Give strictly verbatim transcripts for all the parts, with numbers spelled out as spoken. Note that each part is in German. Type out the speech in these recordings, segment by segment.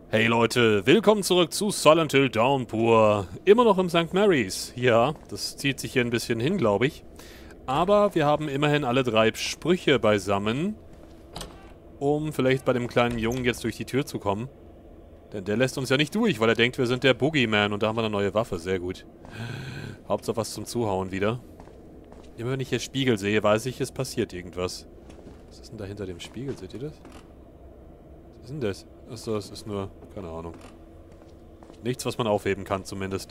Hey Leute, willkommen zurück zu Silent Hill Downpour. Immer noch im Sankt Mary's. Ja, das zieht sich hier ein bisschen hin, glaube ich. Aber wir haben immerhin alle drei Sprüche beisammen, um vielleicht bei dem kleinen Jungen jetzt durch die Tür zu kommen. Denn der lässt uns ja nicht durch, weil er denkt, wir sind der Boogeyman und da haben wir eine neue Waffe. Sehr gut. Hauptsache was zum Zuhauen wieder. Immer wenn ich hier Spiegel sehe, weiß ich, es passiert irgendwas. Was ist denn da hinter dem Spiegel? Seht ihr das? Was ist denn das? Achso, das ist nur... keine Ahnung. Nichts, was man aufheben kann, zumindest.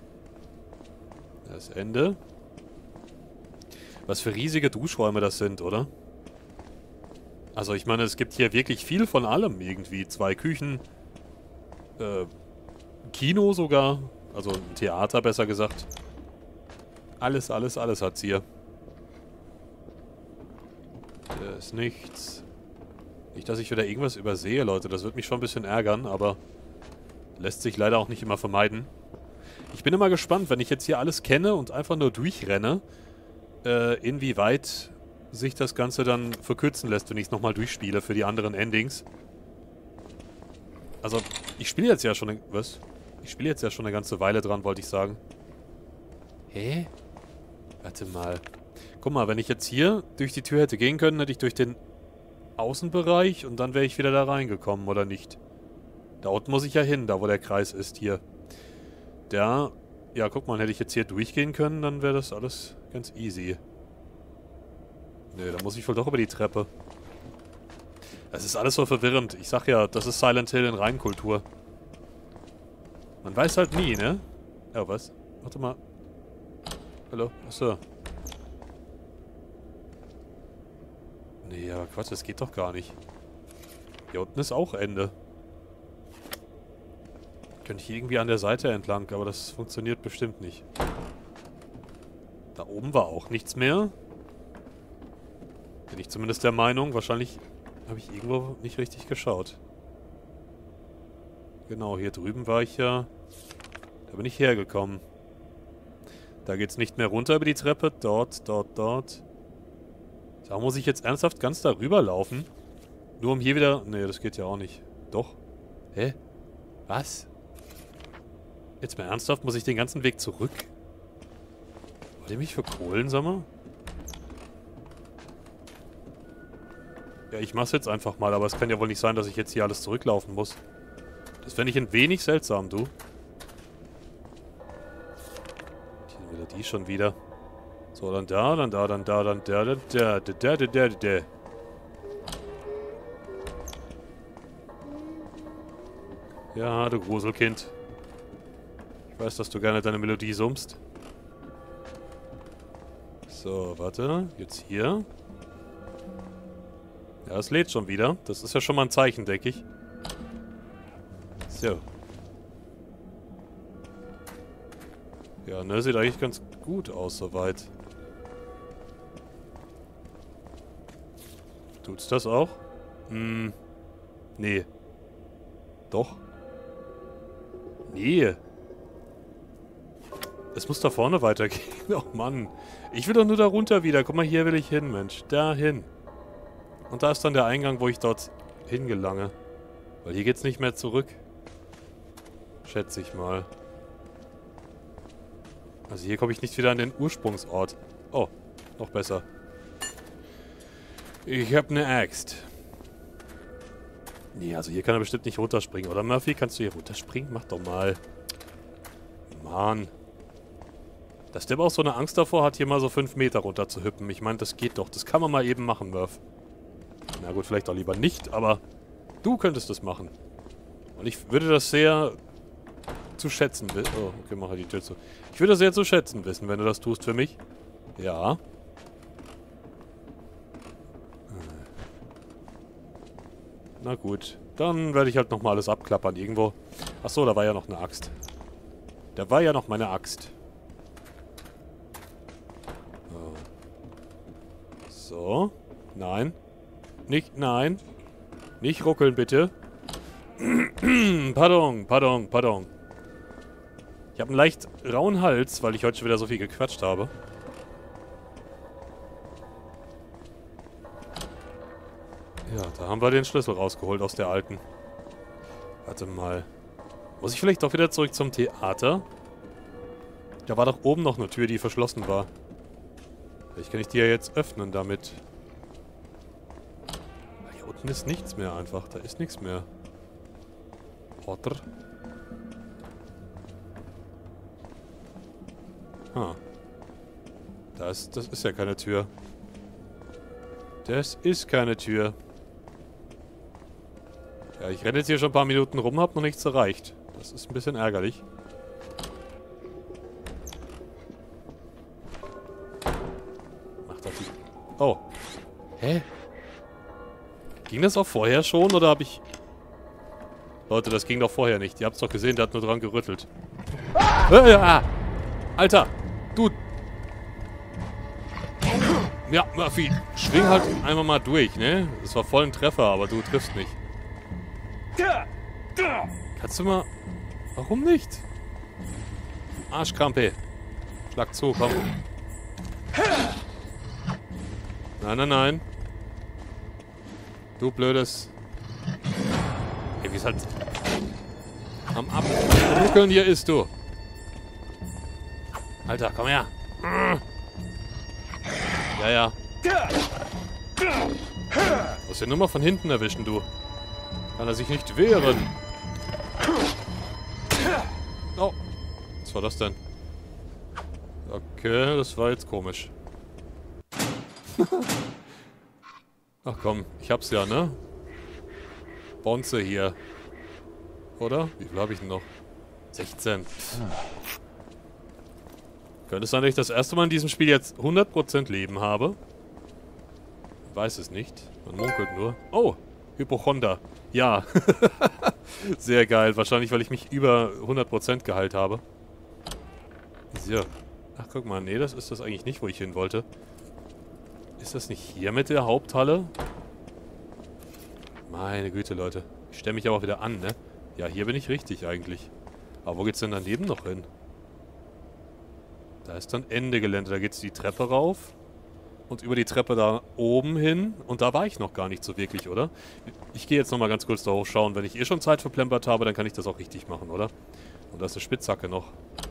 Das Ende. Was für riesige Duschräume das sind, oder? Also ich meine, es gibt hier wirklich viel von allem irgendwie. Zwei Küchen. Äh, Kino sogar. Also ein Theater, besser gesagt. Alles, alles, alles hat's hier. Hier ist nichts. Nicht, dass ich wieder irgendwas übersehe, Leute. Das wird mich schon ein bisschen ärgern, aber lässt sich leider auch nicht immer vermeiden. Ich bin immer gespannt, wenn ich jetzt hier alles kenne und einfach nur durchrenne, äh, inwieweit sich das Ganze dann verkürzen lässt, wenn ich es nochmal durchspiele für die anderen Endings. Also, ich spiele jetzt ja schon... Eine, was? Ich spiele jetzt ja schon eine ganze Weile dran, wollte ich sagen. Hä? Warte mal. Guck mal, wenn ich jetzt hier durch die Tür hätte gehen können, hätte ich durch den Außenbereich und dann wäre ich wieder da reingekommen, oder nicht? Da unten muss ich ja hin, da wo der Kreis ist, hier. Da, ja, guck mal, hätte ich jetzt hier durchgehen können, dann wäre das alles ganz easy. Ne, da muss ich wohl doch über die Treppe. Das ist alles so verwirrend. Ich sag ja, das ist Silent Hill in Reinkultur. Man weiß halt nie, ne? Ja, was? Warte mal. Hallo? Achso. Nee, aber Quatsch, das geht doch gar nicht. Hier unten ist auch Ende. Könnte ich irgendwie an der Seite entlang, aber das funktioniert bestimmt nicht. Da oben war auch nichts mehr. Bin ich zumindest der Meinung. Wahrscheinlich habe ich irgendwo nicht richtig geschaut. Genau, hier drüben war ich ja... Da bin ich hergekommen. Da geht's nicht mehr runter über die Treppe. Dort, dort, dort. Da muss ich jetzt ernsthaft ganz darüber laufen? Nur um hier wieder... Nee, das geht ja auch nicht. Doch. Hä? Was? Jetzt mal ernsthaft? Muss ich den ganzen Weg zurück? Wollt ihr mich verkohlen, sag mal? Ja, ich mach's jetzt einfach mal, aber es kann ja wohl nicht sein, dass ich jetzt hier alles zurücklaufen muss. Das fände ich ein wenig seltsam, du. Die Melodie schon wieder. So, dann da, dann da, dann da, dann da, dann da, da, da, da, da, da. Ja, du Gruselkind. Ich weiß, dass du gerne deine Melodie summst. So, warte. Jetzt hier. Ja, es lädt schon wieder. Das ist ja schon mal ein Zeichen, denke ich. So. Ja, ne, sieht eigentlich ganz gut aus, soweit. Tut's das auch? Hm. Nee. Doch. Nee. Es muss da vorne weitergehen. Oh Mann. Ich will doch nur da runter wieder. Guck mal, hier will ich hin, Mensch. Dahin. Und da ist dann der Eingang, wo ich dort hingelange. Weil hier geht's nicht mehr zurück. Schätze ich mal. Also hier komme ich nicht wieder an den Ursprungsort. Oh, noch besser. Ich habe eine Axt. Nee, also hier kann er bestimmt nicht runterspringen. Oder Murphy, kannst du hier runterspringen? Mach doch mal. Mann. Dass der aber auch so eine Angst davor hat, hier mal so fünf Meter runter zu hüppen. Ich meine, das geht doch. Das kann man mal eben machen, Murph. Na gut, vielleicht auch lieber nicht, aber du könntest das machen. Und ich würde das sehr zu schätzen wissen. Oh, okay, mach halt die Tür zu. Ich würde das sehr zu schätzen wissen, wenn du das tust für mich. Ja. Na gut. Dann werde ich halt nochmal alles abklappern irgendwo. Achso, da war ja noch eine Axt. Da war ja noch meine Axt. So. Nein. Nicht, nein. Nicht ruckeln, bitte. Pardon, pardon, pardon. Ich habe einen leicht rauen Hals, weil ich heute schon wieder so viel gequatscht habe. Ja, da haben wir den Schlüssel rausgeholt aus der alten. Warte mal. Muss ich vielleicht doch wieder zurück zum Theater? Da war doch oben noch eine Tür, die verschlossen war. Vielleicht kann ich die ja jetzt öffnen damit. Hier unten ist nichts mehr einfach. Da ist nichts mehr. Oder? Ah. Das, das ist ja keine Tür. Das ist keine Tür. Ja, ich renne jetzt hier schon ein paar Minuten rum, hab noch nichts erreicht. Das ist ein bisschen ärgerlich. Macht das die... Oh. Hä? Ging das auch vorher schon, oder habe ich... Leute, das ging doch vorher nicht. Ihr habt's doch gesehen, der hat nur dran gerüttelt. Ah! Alter! Du... Ja, Murphy, schwing halt einfach mal durch, ne? Das war voll ein Treffer, aber du triffst nicht. Kannst du mal... Warum nicht? Arschkrampe. Schlag zu, komm. Nein, nein, nein. Du blödes... Ey, wie es halt... Am Abruckeln hier ist, du. Alter, komm her. Ja, ja. Du musst ja nur mal von hinten erwischen, du. Kann er sich nicht wehren. Oh. Was war das denn? Okay, das war jetzt komisch. Ach komm, ich hab's ja, ne? Bonze hier. Oder? Wie viel habe ich denn noch? sechzehn. Könnte es sein, dass ich das erste Mal in diesem Spiel jetzt hundert Prozent Leben habe? Weiß es nicht. Man munkelt nur. Oh, Hypochonder. Ja. Sehr geil. Wahrscheinlich, weil ich mich über hundert Prozent geheilt habe. So. Ach, guck mal. Nee, das ist das eigentlich nicht, wo ich hin wollte. Ist das nicht hier mit der Haupthalle? Meine Güte, Leute. Ich stelle mich aber auch wieder an, ne? Ja, hier bin ich richtig eigentlich. Aber wo geht's denn daneben noch hin? Da ist dann Ende Gelände. Da geht's die Treppe rauf. Und über die Treppe da oben hin. Und da war ich noch gar nicht so wirklich, oder? Ich gehe jetzt nochmal ganz kurz da hochschauen. Wenn ich eh schon Zeit verplempert habe, dann kann ich das auch richtig machen, oder? Und da ist eine Spitzhacke noch.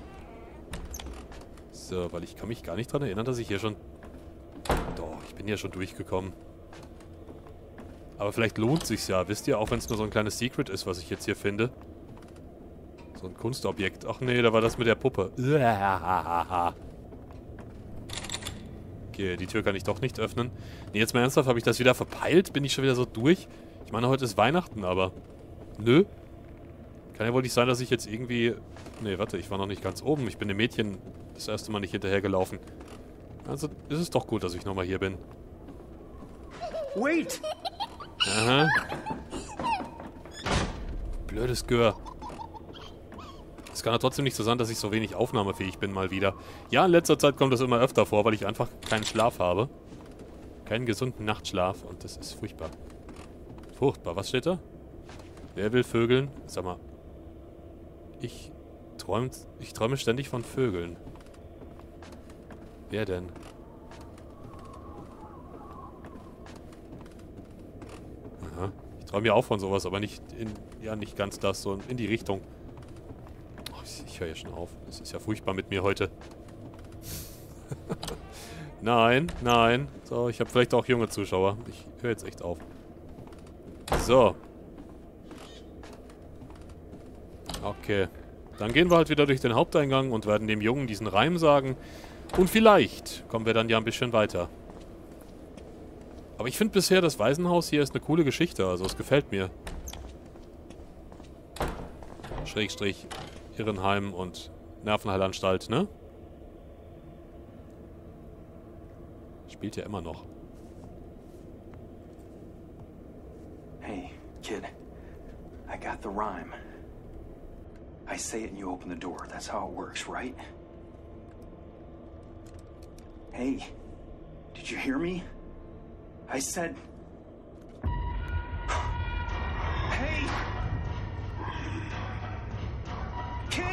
So, weil ich kann mich gar nicht dran erinnern, dass ich hier schon... Doch, ich bin hier schon durchgekommen. Aber vielleicht lohnt sich's ja, wisst ihr? Auch wenn es nur so ein kleines Secret ist, was ich jetzt hier finde. So ein Kunstobjekt. Ach nee, da war das mit der Puppe. Okay, die Tür kann ich doch nicht öffnen. Nee, jetzt mal ernsthaft, habe ich das wieder verpeilt? Bin ich schon wieder so durch? Ich meine, heute ist Weihnachten, aber... Nö. Kann ja wohl nicht sein, dass ich jetzt irgendwie... Nee, warte, ich war noch nicht ganz oben. Ich bin dem Mädchen das erste Mal nicht hinterhergelaufen. Also ist es doch gut, dass ich nochmal hier bin. Wait! Aha. Blödes Gör. Es kann ja trotzdem nicht so sein, dass ich so wenig aufnahmefähig bin mal wieder. Ja, in letzter Zeit kommt das immer öfter vor, weil ich einfach keinen Schlaf habe. Keinen gesunden Nachtschlaf und das ist furchtbar. Furchtbar. Was steht da? Wer will Vögeln? Sag mal. Ich träume, ich träume ständig von Vögeln. Wer denn? Aha. Ich träume ja auch von sowas, aber nicht in, ja, nicht ganz das, so in die Richtung. Oh, ich ich höre ja schon auf. Das ist ja furchtbar mit mir heute. Nein, nein. So, ich habe vielleicht auch junge Zuschauer. Ich höre jetzt echt auf. So. Okay. Dann gehen wir halt wieder durch den Haupteingang und werden dem Jungen diesen Reim sagen. Und vielleicht kommen wir dann ja ein bisschen weiter. Aber ich finde bisher, das Waisenhaus hier ist eine coole Geschichte. Also es gefällt mir. Schrägstrich Irrenheim und Nervenheilanstalt, ne? Spielt ja immer noch. Hey, kid. I got the rhyme. I say it and you open the door. That's how it works, right? Hey, did you hear me? I said... Hey! Kid!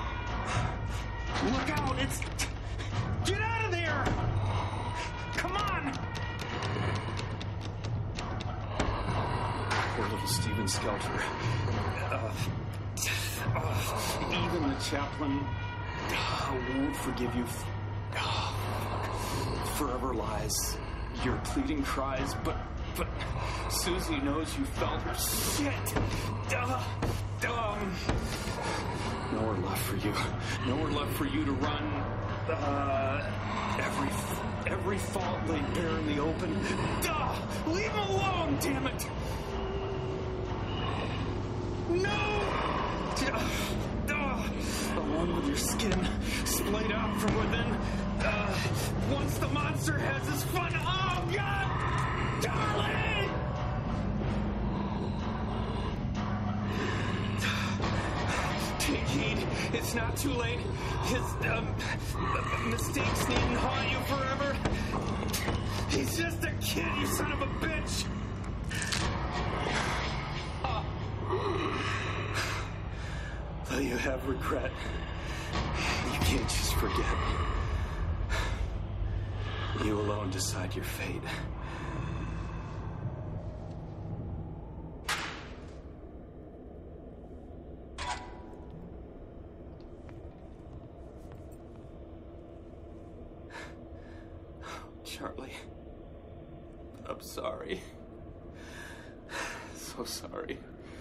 Look out, it's... Get out of there! Come on! Poor little Steven Skelter. Uh, uh, even the chaplain uh, won't forgive you. Uh, forever lies your pleading cries, but but Susie knows you felt her shit. Uh, um, nowhere left for you. Nowhere left for you to run. Uh, every every fault laid bare in the open. Duh! Leave him alone, damn it! No! Uh, along with your skin splayed out from within. Uh, once the monster has his fun. Oh God, darling! Take heed. It's not too late. His um, mistakes needn't haunt you forever. He's just a kid, you son of a bitch. Uh, though you have regret, you can't just forget. You alone decide your fate. Charlie, I'm sorry. So sorry.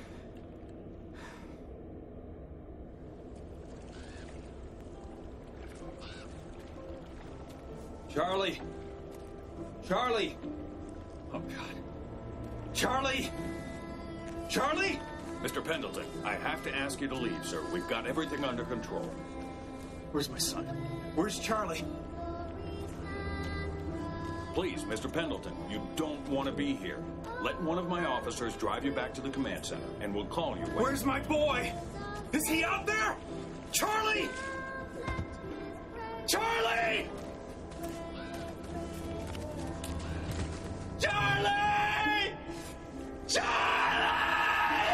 Charlie! Charlie! Oh, God. Charlie! Charlie! Mister Pendleton, I have to ask you to leave, sir. We've got everything under control. Where's my son? Where's Charlie? Please, Mister Pendleton, you don't want to be here. Let one of my officers drive you back to the command center, and we'll call you when... Where's my boy? Is he out there? Charlie! Charlie! Charlie! Charlie!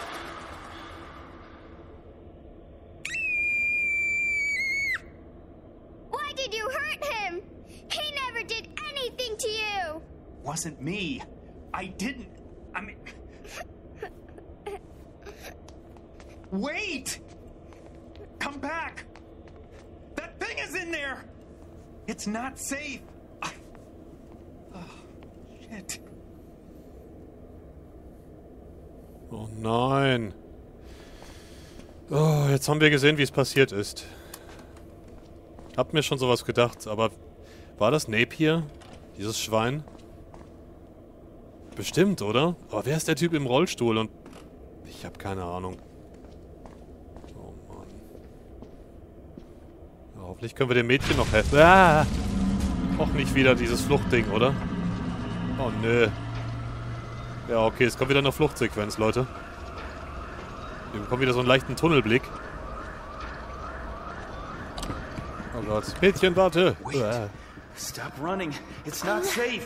Why did you hurt him? He never did anything to you. Wasn't me. I didn't. I mean... Wait! Come back! That thing is in there! It's not safe. I... Oh, shit. Oh nein. Oh, jetzt haben wir gesehen, wie es passiert ist. Hab mir schon sowas gedacht, aber... War das Napier? Dieses Schwein? Bestimmt, oder? Aber wer ist der Typ im Rollstuhl? Und... Ich habe keine Ahnung. Oh Mann. Ja, hoffentlich können wir dem Mädchen noch helfen. Ah! Auch nicht wieder dieses Fluchtding, oder? Oh, nö. Ja, okay, es kommt wieder eine Fluchtsequenz, Leute. Wir bekommen wieder so einen leichten Tunnelblick. Oh Gott. Mädchen, warte! Wait. Stop running. It's not safe.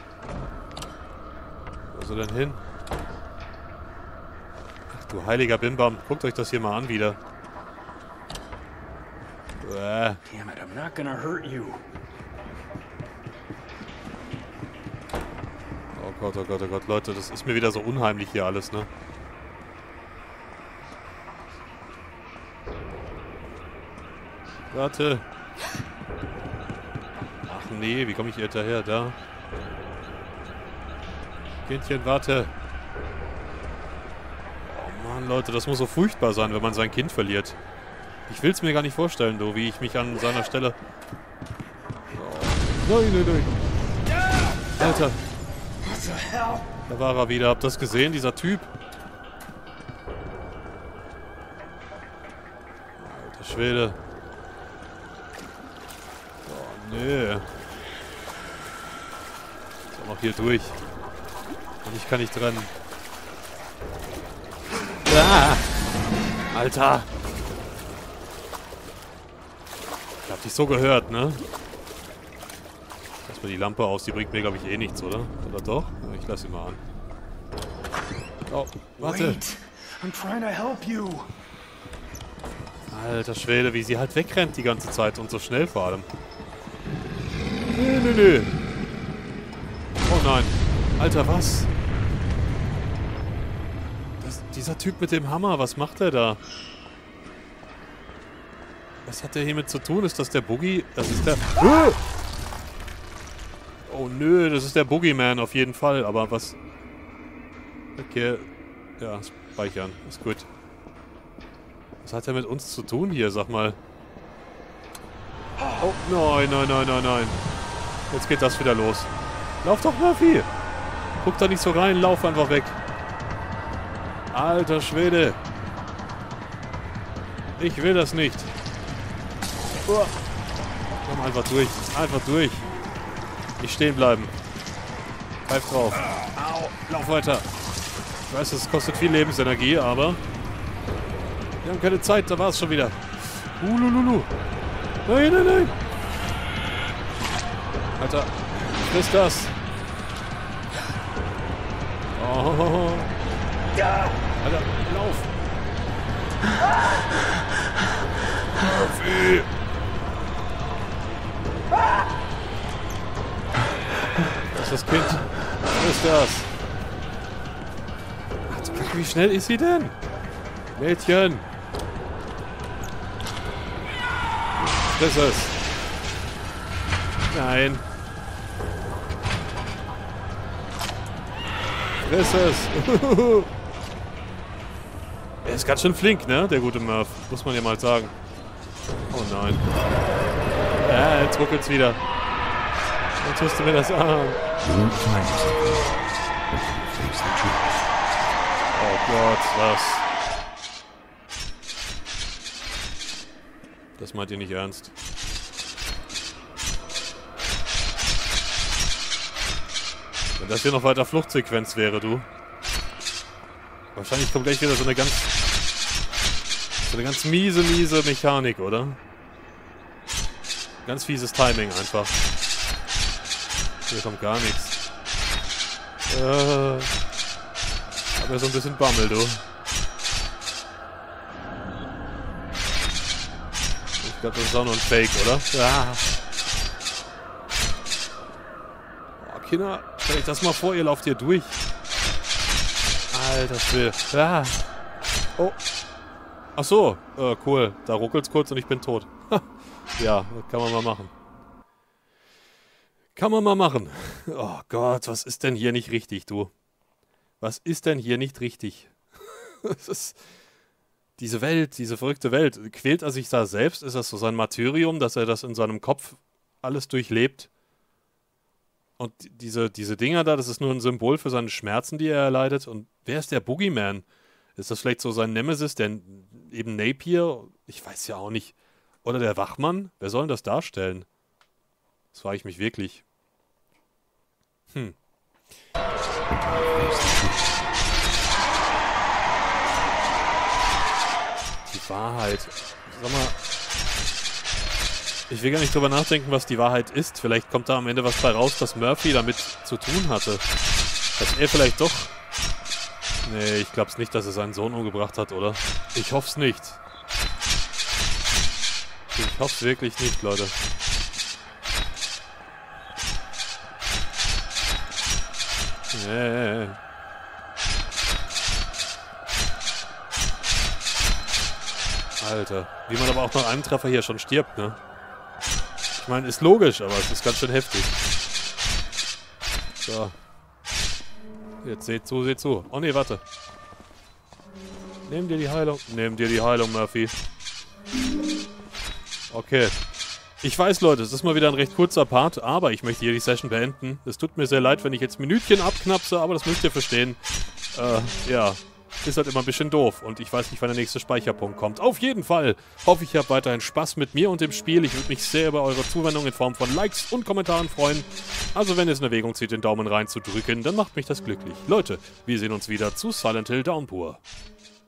Wo ist er denn hin? Ach du heiliger Bimbam. Guckt euch das hier mal an wieder. Uah. Damn it, I'm not gonna hurt you. Oh Gott, oh Gott, oh Gott. Leute, das ist mir wieder so unheimlich hier alles, ne? Warte. Ach nee, wie komme ich hier hinterher? Da. Kindchen, warte. Oh Mann, Leute, das muss so furchtbar sein, wenn man sein Kind verliert. Ich will es mir gar nicht vorstellen, du, wie ich mich an seiner Stelle... Oh. Nein, nein, nein. Alter. Da war er wieder. Habt ihr das gesehen, dieser Typ? Alter Schwede. Oh, nö. Ist auch noch hier durch. Und ich kann nicht trennen. Ah! Alter! Ich hab dich so gehört, ne? Lass mal die Lampe aus, die bringt mir, glaube ich, eh nichts, oder? Oder doch? Ich lass sie mal an. Oh, warte! Wait. I'm trying to help you. Alter Schwede, wie sie halt wegrennt die ganze Zeit und so schnell vor allem. Nö, nö, nö. Oh nein. Alter, was? Das, dieser dieser Typ mit dem Hammer, was macht er da? Was hat der hiermit zu tun? Ist das der Boogie? Das ist der... Oh nö, das ist der Boogeyman auf jeden Fall. Aber was... Okay. Ja, speichern. Ist gut. Was hat er mit uns zu tun hier, sag mal? Oh, nein, nein, nein, nein, nein. Jetzt geht das wieder los. Lauf doch, Murphy! Guck da nicht so rein, lauf einfach weg. Alter Schwede. Ich will das nicht. Oh. Komm einfach durch. Einfach durch. Nicht stehen bleiben. Greif drauf. Au. Lauf weiter. Ich weiß, es kostet viel Lebensenergie, aber... Wir haben keine Zeit, da war es schon wieder. Ulululu. Nein, nein, nein. Alter. Was ist das? Oh. Alter, lauf. Murphy. Das ist das Kind. Was ist das? Ach, wie schnell ist sie denn? Mädchen. Das ist es. Nein. Das ist es. Er ist ganz schön flink, ne? Der gute Murph. Muss man ja mal sagen. Oh nein. Ja, jetzt ruckelt's wieder. Dann tust du mir das an. Oh Gott, was? Das meint ihr nicht ernst. Wenn das hier noch weiter Fluchtsequenz wäre, du. Wahrscheinlich kommt gleich wieder so eine ganz... So eine ganz miese, miese Mechanik, oder? Ganz fieses Timing einfach. Hier kommt gar nichts. Äh... Aber so ein bisschen Bammel, du. Ich glaube, das ist auch nur ein Fake, oder? Ja. Oh, Kinder, stell euch das mal vor, ihr lauft hier durch. Alter Schwede. Ja. Oh. Ach so. Äh, cool. Da ruckelt's kurz und ich bin tot. Ja, kann man mal machen. Kann man mal machen. Oh Gott, was ist denn hier nicht richtig, du? Was ist denn hier nicht richtig? Das ist... Diese Welt, diese verrückte Welt. Quält er sich da selbst? Ist das so sein Martyrium, dass er das in seinem Kopf alles durchlebt? Und diese, diese Dinger da, das ist nur ein Symbol für seine Schmerzen, die er erleidet. Und wer ist der Boogeyman? Ist das vielleicht so sein Nemesis, der eben Napier? Ich weiß ja auch nicht. Oder der Wachmann? Wer soll denn das darstellen? Das frage ich mich wirklich. Hm. Die Wahrheit. Sag mal... Ich will gar nicht drüber nachdenken, was die Wahrheit ist. Vielleicht kommt da am Ende was bei raus, dass Murphy damit zu tun hatte. Dass er vielleicht doch... Nee, ich glaub's nicht, dass er seinen Sohn umgebracht hat, oder? Ich hoff's nicht. Ich hoff's wirklich nicht, Leute. Nee. Alter. Wie man aber auch nach einem Treffer hier schon stirbt, ne? Ich meine, ist logisch, aber es ist ganz schön heftig. So. Jetzt seht zu, seht zu. Oh ne, warte. Nimm dir die Heilung. Nimm dir die Heilung, Murphy. Okay. Ich weiß, Leute, es ist mal wieder ein recht kurzer Part, aber ich möchte hier die Session beenden. Es tut mir sehr leid, wenn ich jetzt Minütchen abknapse, aber das müsst ihr verstehen. Äh, ja. Ist halt immer ein bisschen doof und ich weiß nicht, wann der nächste Speicherpunkt kommt. Auf jeden Fall hoffe ich, ihr habt weiterhin Spaß mit mir und dem Spiel. Ich würde mich sehr über eure Zuwendung in Form von Likes und Kommentaren freuen. Also wenn ihr es in Erwägung zieht, den Daumen rein zu drücken, dann macht mich das glücklich. Leute, wir sehen uns wieder zu Silent Hill Downpour.